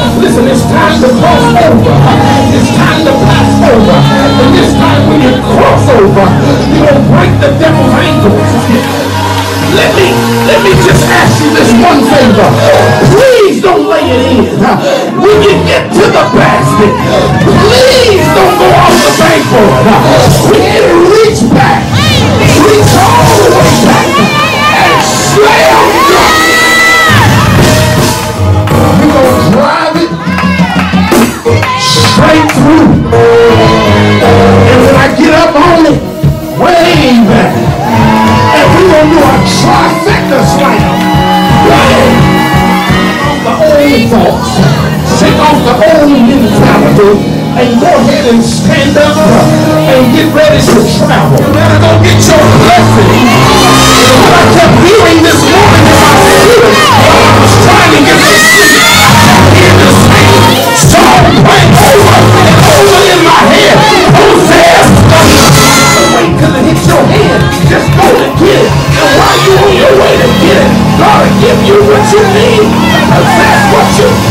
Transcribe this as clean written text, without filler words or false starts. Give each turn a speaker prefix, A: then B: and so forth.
A: Listen, it's time to cross over. It's time to pass over. And this time when you cross over, you're going to break the devil's ankles. Let me just ask you this one favor. Please don't lay it in. When you get to the basket, please don't go off the bankboard. We need to reach back. Reach all the way back and slam dunk. We're going to drive it straight through. And when I get up on it, way back. And we're going to do a trifecta slam. The old thoughts. Shake off the old mentality and go ahead and stand up and get ready to travel. You better go get your blessing. What I kept hearing this morning in my spirit while I was trying to get this sleep, I hear the same song playing over and over in my head. Hosea, wait till it hits your head. Just go and get it. And while you're on your way to get it, God will give you what you need. Because that's what you need.